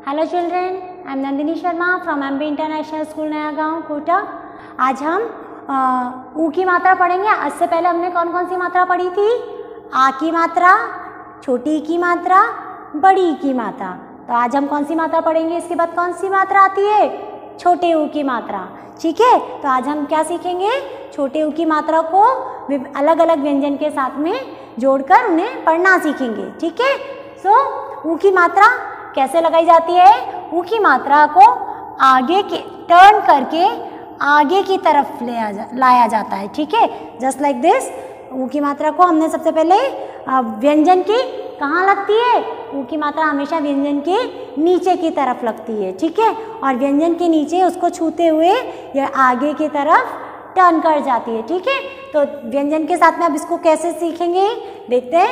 Hello children, I am Nandini Sharma from MB international school Naya Gaon Kota. आज हम ऊ की मात्रा पढ़ेंगे। इससे पहले हमने कौन कौन सी मात्रा पढ़ी थी? आ की मात्रा, छोटी ई की मात्रा, बड़ी ई की मात्रा। तो आज हम कौन सी मात्रा पढ़ेंगे? इसके बाद कौन सी मात्रा आती है? छोटे ऊ की मात्रा। ठीक है, तो आज हम क्या सीखेंगे? छोटे ऊ की मात्रा को अलग अलग व्यंजन के साथ में जोड़कर उन्हें पढ़ना सीखेंगे। ठीक है, सो ऊ की मात्रा कैसे लगाई जाती है? ऊ की मात्रा को आगे के टर्न करके आगे की तरफ लाया जाता है। ठीक है, जस्ट लाइक दिस। ऊ की मात्रा को हमने सबसे पहले व्यंजन की कहाँ लगती है? ऊ की मात्रा हमेशा व्यंजन के नीचे की तरफ लगती है। ठीक है, और व्यंजन के नीचे उसको छूते हुए यह आगे की तरफ टर्न कर जाती है। ठीक है, तो व्यंजन के साथ में अब इसको कैसे सीखेंगे देखते हैं।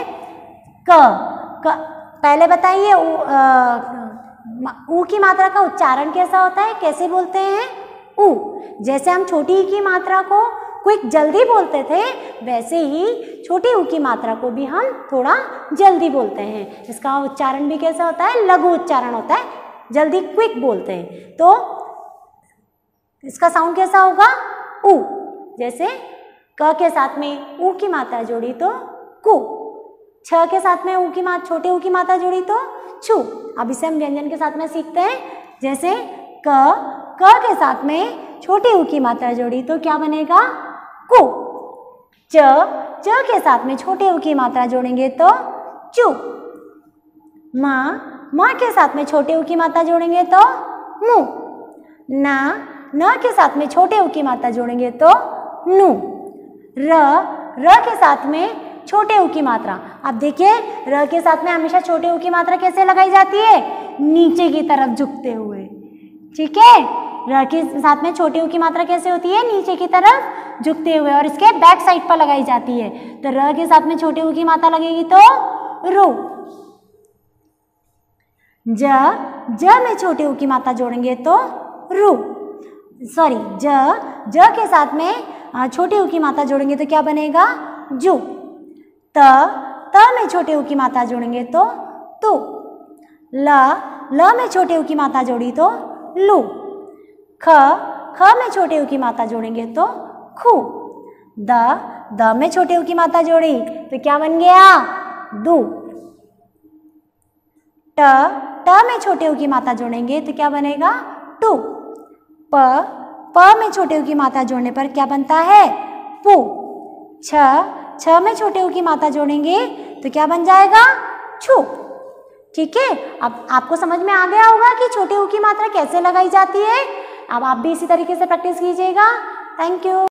क पहले बताइए ऊ की मात्रा का उच्चारण कैसा होता है? कैसे बोलते हैं? ऊ। जैसे हम छोटी ई की मात्रा को क्विक जल्दी बोलते थे, वैसे ही छोटी ऊ की मात्रा को भी हम थोड़ा जल्दी बोलते हैं। इसका उच्चारण भी कैसा होता है? लघु उच्चारण होता है, जल्दी क्विक बोलते हैं। तो इसका साउंड कैसा होगा? ऊ। जैसे क के साथ में ऊ की मात्रा जोड़ी तो कु, छ के साथ में ऊ की मात्रा, छोटे ऊ की मात्रा जोड़ी तो छू। अब इसे हम व्यंजन के साथ में सीखते हैं। जैसे क के साथ में छोटे ऊ की मात्रा जोड़ी तो क्या बनेगा? कु। च के साथ में छोटे ऊ की मात्रा जोड़ेंगे तो चू। म के साथ में छोटे ऊ की मात्रा जोड़ेंगे तो मु। न के साथ में छोटे ऊ की मात्रा जोड़ेंगे तो नु। र के साथ में छोटे ऊ की मात्रा। अब देखिए, र के साथ में हमेशा छोटे ऊ की मात्रा कैसे लगाई जाती है? नीचे की तरफ झुकते हुए। ठीक है, र के साथ में छोटे ऊ की मात्रा कैसे होती है? नीचे की तरफ झुकते हुए, और इसके बैक साइड पर लगाई जाती है। तो र के साथ में छोटे ऊ की मात्रा लगेगी तो रू। ज में छोटे ऊ की मात्रा जोड़ेंगे तो रू। सॉरी, ज के साथ में छोटे ऊ की मात्रा जोड़ेंगे तो क्या बनेगा? जू। त में छोटे ऊ की मात्रा जोड़ेंगे तो तू। ल में छोटे ऊ की मात्रा जोड़ी तो लू। ख में छोटे ऊ की मात्रा जोड़ेंगे तो खू। द में छोटे ऊ की मात्रा जोड़ी तो क्या बन गया? दू। ट में छोटे ऊ की मात्रा जोड़ेंगे तो क्या बनेगा? टू। प में छोटे ऊ की मात्रा जोड़ने पर क्या बनता है? पू। छ में छोटे ऊ की मात्रा जोड़ेंगे तो क्या बन जाएगा? छू। ठीक है, अब आपको समझ में आ गया होगा कि छोटे ऊ की मात्रा कैसे लगाई जाती है। अब आप भी इसी तरीके से प्रैक्टिस कीजिएगा। Thank you.